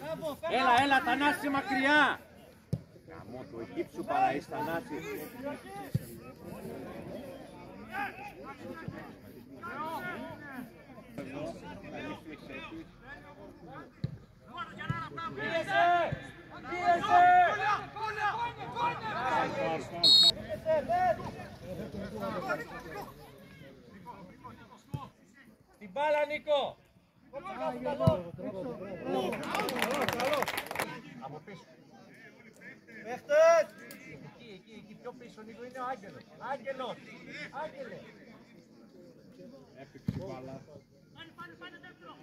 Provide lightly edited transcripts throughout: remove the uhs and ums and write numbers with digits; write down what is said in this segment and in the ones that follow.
Έλα, Θανάση μακριά. Καμώ το εκεί σου παραείς, Θανάση. Την μπάλα, Νίκο! Από πίσω. Παίχτες! Εκεί πιο πίσω, Νίκο, είναι ο Άγγελος. Άγγελος! Άγγελε! Έπαιξε η μπάλα. Πάνε δεύτερο!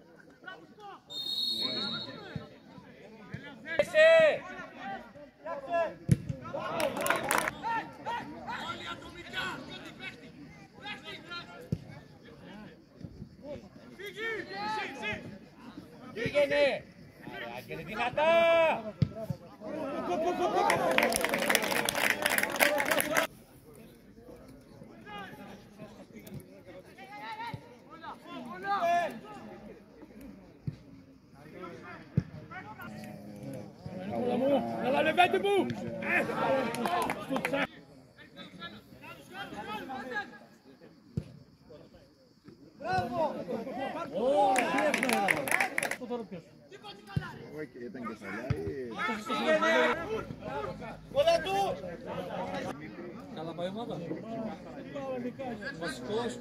Όλοι ατομικά! Πήγαινε! Άγγελε, δυνατά! Έλα, λεβέντε μου! Μπράβο! Ήταν και σαλιάρι. Κοντά του! Καλά πάει η ομάδα. Βασικός.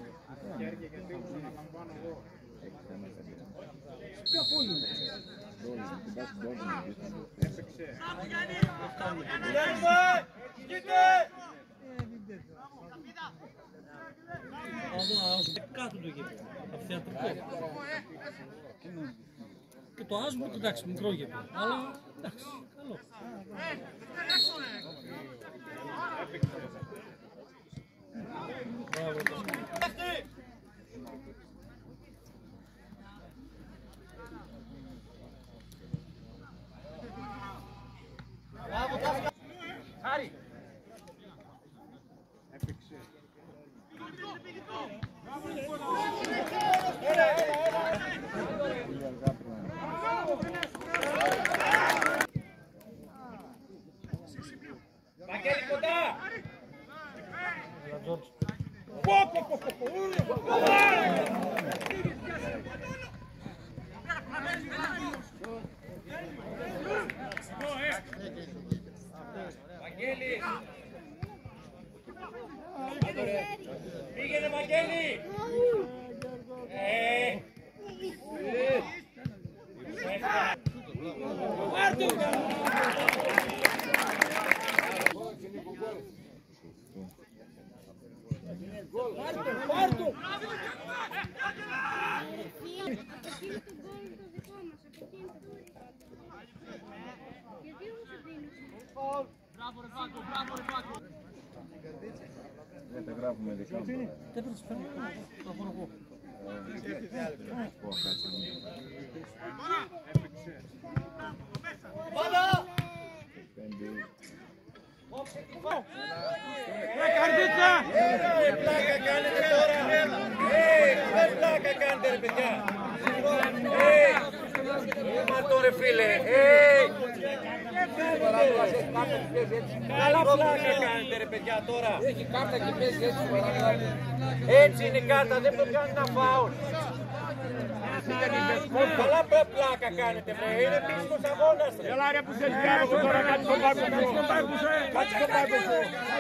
Ποια πόλη είναι? Έπαιξε. Κάτω του γήπεδο. Από θεατρικό. Και το άσμο, εντάξει, μικρό γήπεδο. Αλλά εντάξει, καλό. Χάρη! Έπαιξε. Βαγγέλη, κοντά! Βαγγέλη! Πήγαινε, Βαγγέλη! Πάρτο! Δεν τα γράφουμε δικά μου. Δεν πρέπει να φέρνει. Θα πω εγώ. Πάτα! Καρδίτσα! Πλάκα κάνετε τώρα! Δεν πλάκα κάνετε ρε παιδιά! Μαρτώ ρε φίλε! Καλά πλάκα κάνετε ρε παιδιά τώρα! Έχει κάρτα και παίζει έτσι. Έτσι είναι κάρτα, δεν το κάνει να φάουλ! Καλά πλάκα κάνετε βρε, είναι πίσμος αγώνας ρε! Έλα ρε που σε λιάρω τώρα, κάτσε στον πάρκο σου! Κάτσε στον πάρκο σου!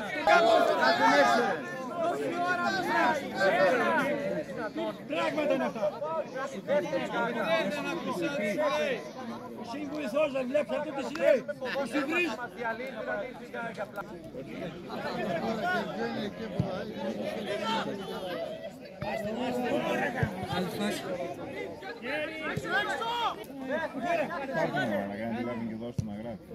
Πράγματα είναι αυτά! Ο σύμβουλος δεν βλέπει αυτό τι λέει! Ο σύμβουλος! Πάρτε να αλλά κάνει λάβει και δώσει να γράφει.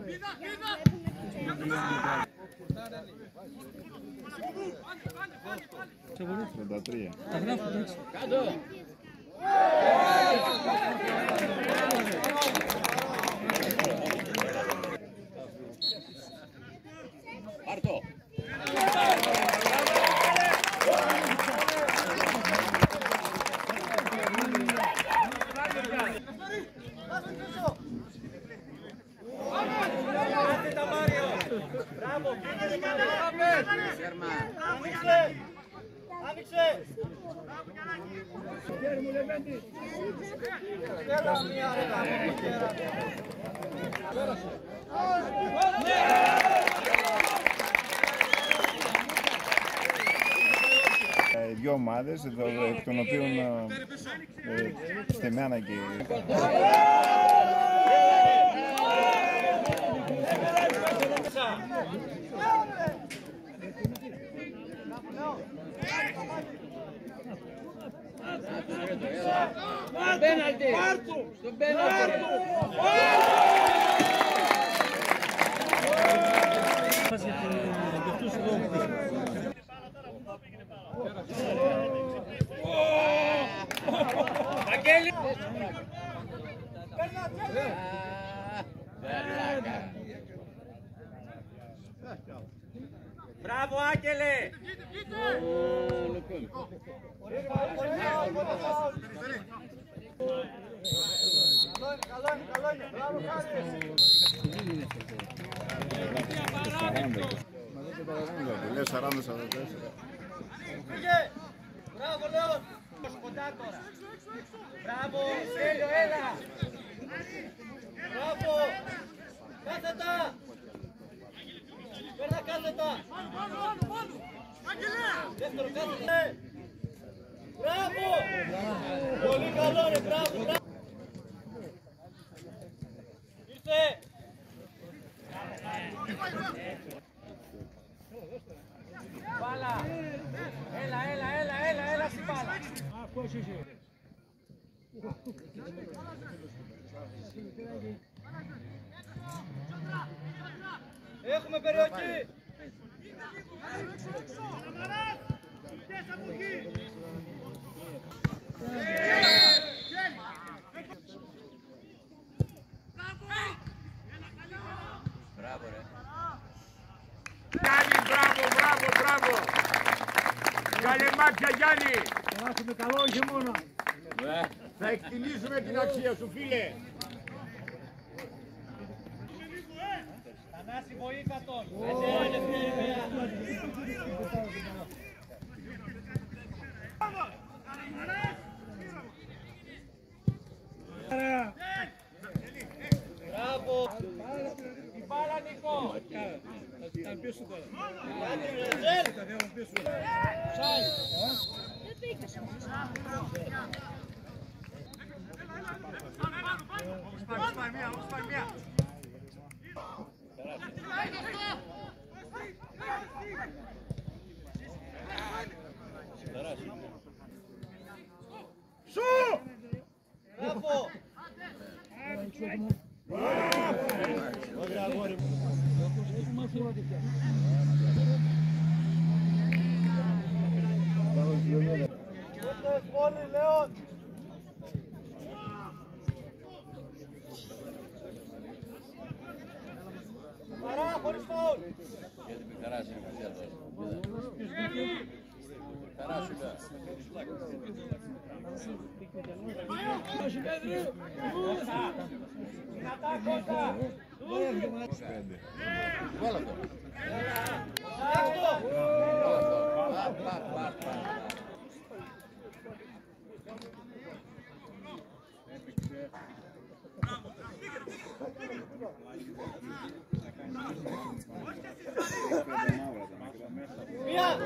33. Τα γράφω εντάξει. Πάρτο! Μπράβο, άνοιξε! Άνοιξε! Δύο ομάδες, εκ των οποίων στεμένα και... Πέναλτι! Στον πέναλτι! Αγγέλη! Μπράβο, Άγγελε! Καλό είναι, μπράβο, Λες 40-44. Πήγε! Μπράβο, Λέων! Κοντά τώρα! Μπράβο, Σέλιο, έλα! Μπράβο! Κάθετα! Πέρνα κάθετα! Δεύτερο κάθετα! Μπράβο! Πολύ καλό ρε, μπράβο! Ήρθε! Μπάλα! Έλα στην μπάλα! Έχουμε περιοχή! Μπράβο ρε! Γιάννη, μπράβο! Καλή μάτια, Γιάννη! Θα έχουμε καλό χειμώνα! Θα εκτιμήσουμε την αξία σου, φίλε! Θανάση, βοήθα τον! Μπράβο! Η μπάλα, Νικό! Σου! Μπράβο! Πόλη, Λέων! Παρά, χωρίς φαουλ! Δυνατά, Κώστα! Βάλα το! Μία!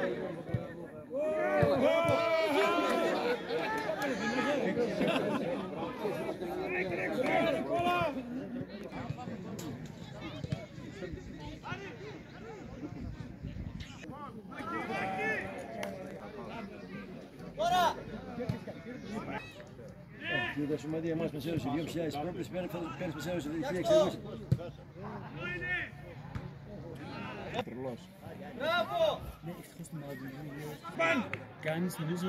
Τώρα! Και τα Σωματεία μας μας έδωσε 2.500 πρόπλες, πέρυσι μας έδωσε 1.600. Τρελός. Μπράβο! Κάνεις νομίζω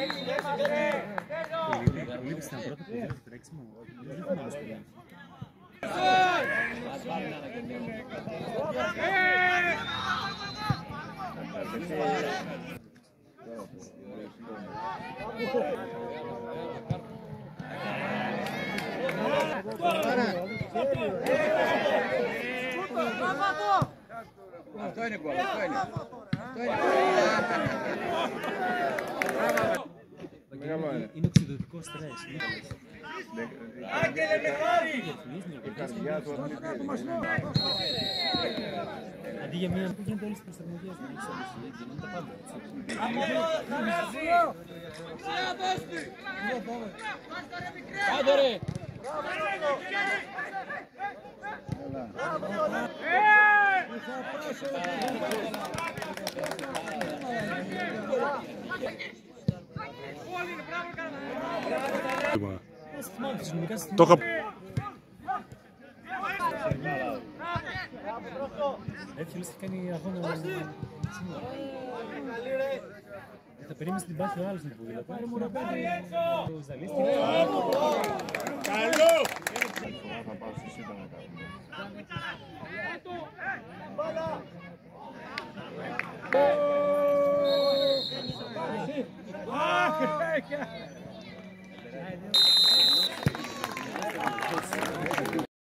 βλέπεις τα πρώτα που το τρέξιμο. Δεν θυμάμαι στο πλάνο. Αυτό είναι γκολ, αυτό είναι. Είναι οξυδοτικό στρες. Άγγελε Μιχάλη! Η καρδιά του αθλητή. Αντί για μία που γίνεται όλες τις προσαρμογές, δεν έχεις όλες, γίνονται τα πάντα. Άντε ρε! Το είχα... Έτσι λες και κάνει αγώνα σήμερα. Θα περίμενες την πάθη ο άλλος να βγει. Το ζαλίστηκε. Καλό! Θα πάω στη ΣΥΠΑ να κάνουμε. Αχ,